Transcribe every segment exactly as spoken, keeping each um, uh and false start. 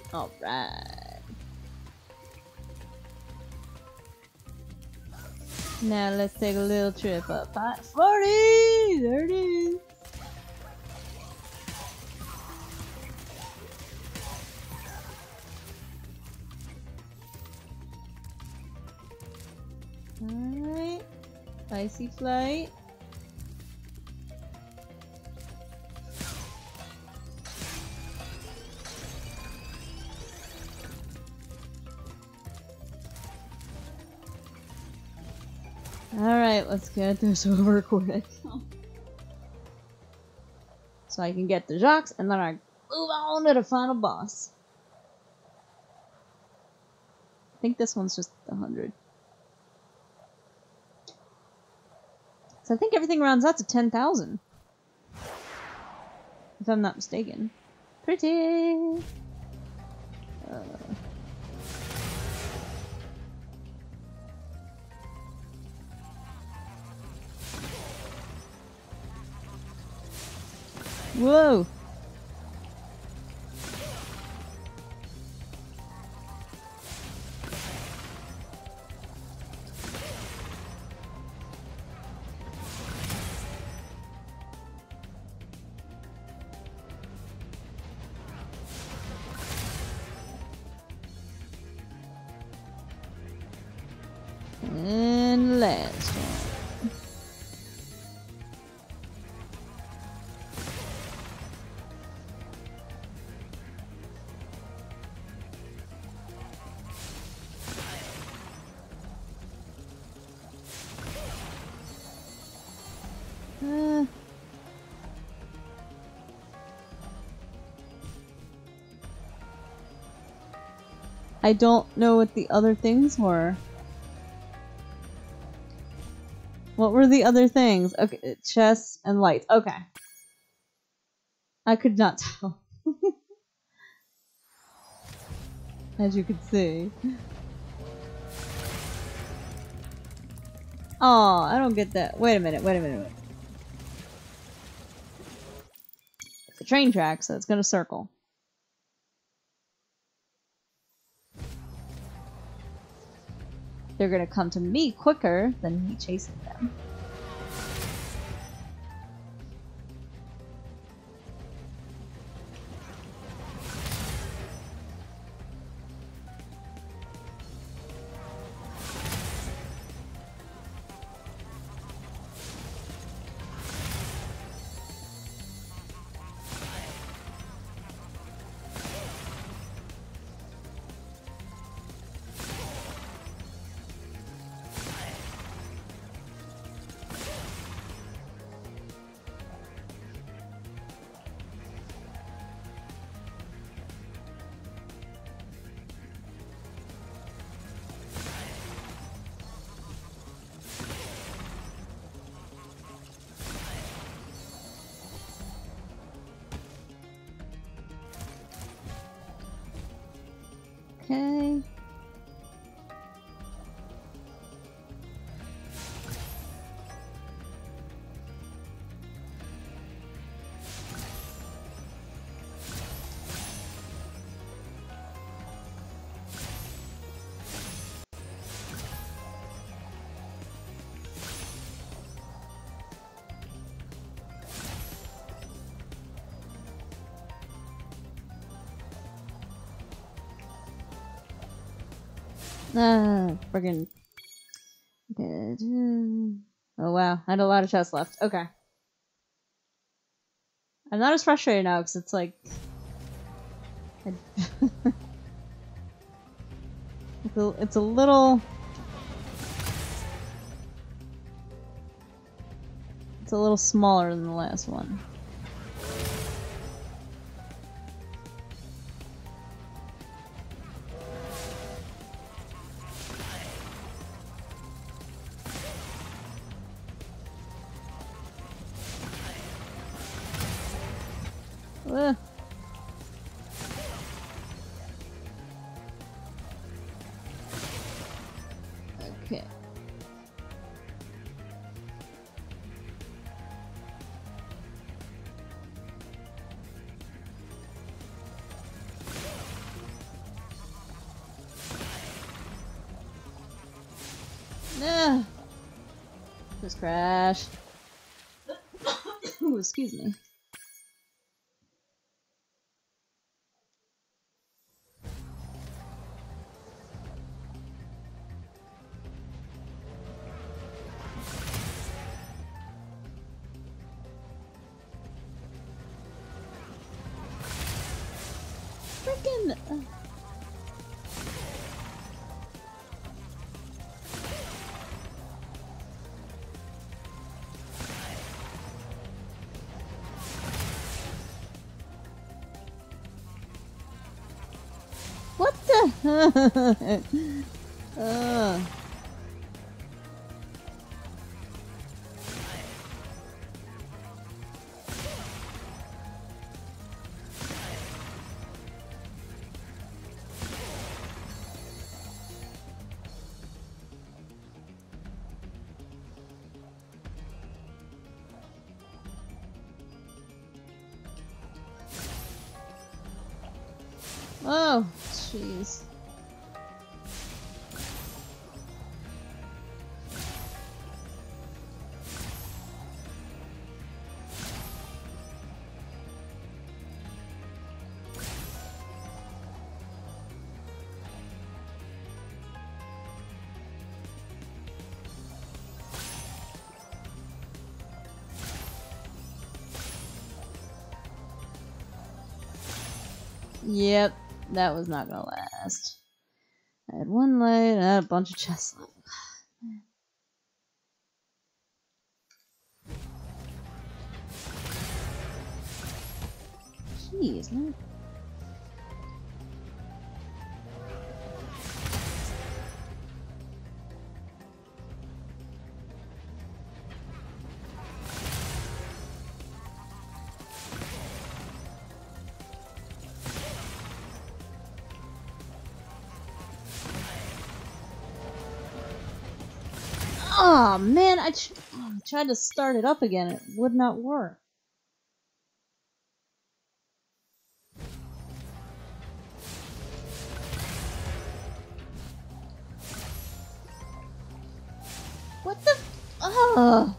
Alright. Now let's take a little trip up. forty! There it is! Alright. Icy flight. Alright, let's get this over quick. So I can get the Jocks and then I move on to the final boss. I think this one's just one hundred. So I think everything rounds out to ten thousand. If I'm not mistaken. Pretty! Uh... Whoa! And last one. Uh, I don't know what the other things were. What were the other things? Okay, chest and lights. Okay. I could not tell. As you could see. Oh, I don't get that. Wait a minute, wait a minute. Wait. It's a train track, so it's gonna circle. They're gonna come to me quicker than me chasing them. Okay. Ah, friggin'. Oh wow, I had a lot of chests left. Okay. I'm not as frustrated now because it's like. it's, a, it's a little. It's a little smaller than the last one. Uh. Okay. Just crash. Ooh, excuse me. Freaking. Uh... What the? uh. Oh, jeez. Yep, that was not gonna last. I had one light and I had a bunch of chests left. Jeez, man. Oh man, I tr oh, tried to start it up again. It would not work. What the? Oh.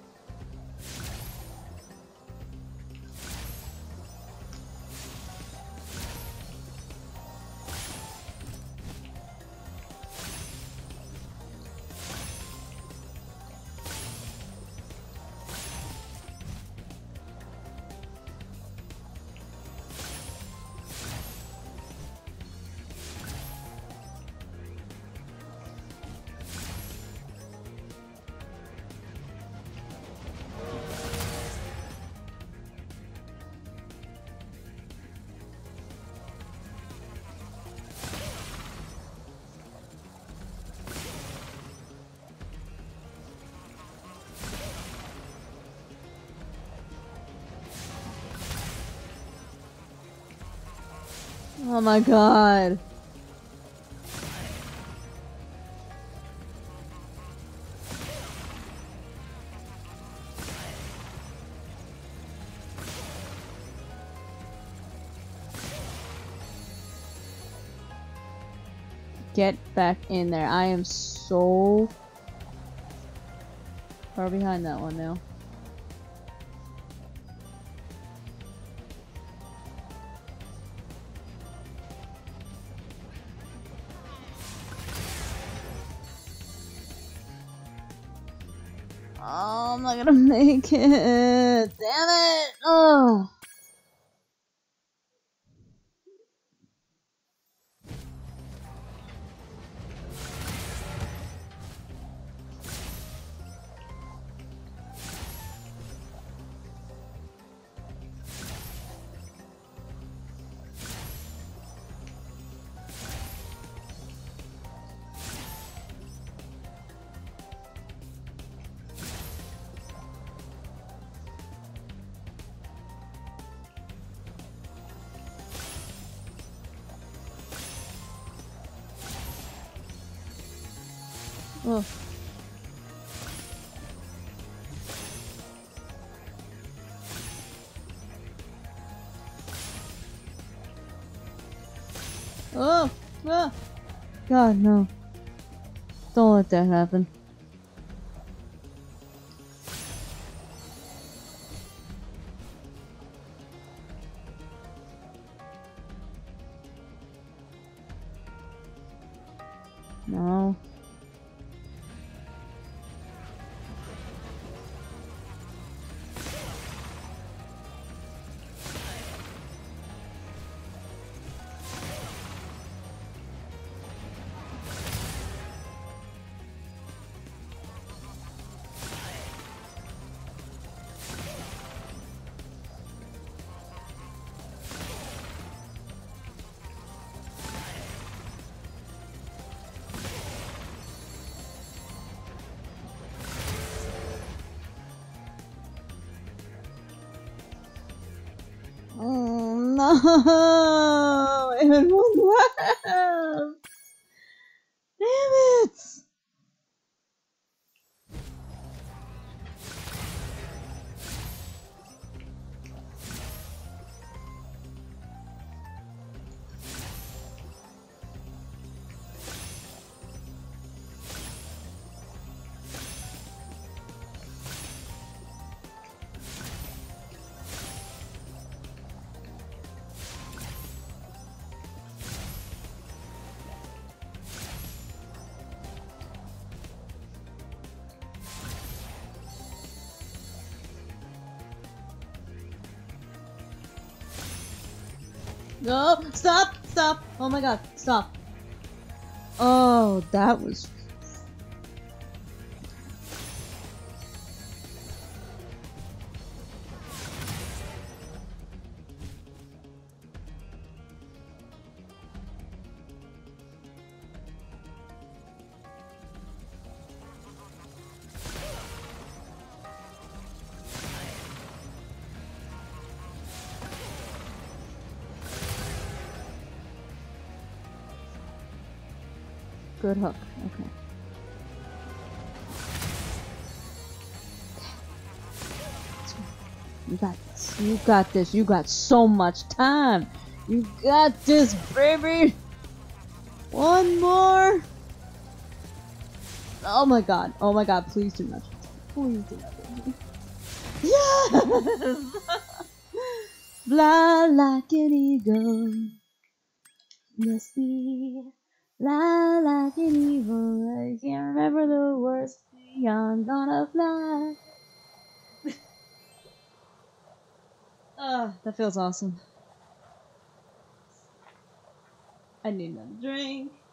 Oh my god. Get back in there. I am so far behind that one now. Oh, I'm not gonna make it. Damn it. Oh. Oh. Oh, ah. God, no. Don't let that happen. No! And one left! Damn it! No, stop, stop. Oh my god, stop. Oh, that was... Good hook, okay. You got this, you got this, you got so much time! You got this, baby! One more! Oh my god, oh my god, please do not. Please do not hit me. Yes! Fly like an eagle. Must be. Fly like an eagle. I can't remember the words. I'm gonna fly. Ah, oh, that feels awesome. I need another drink.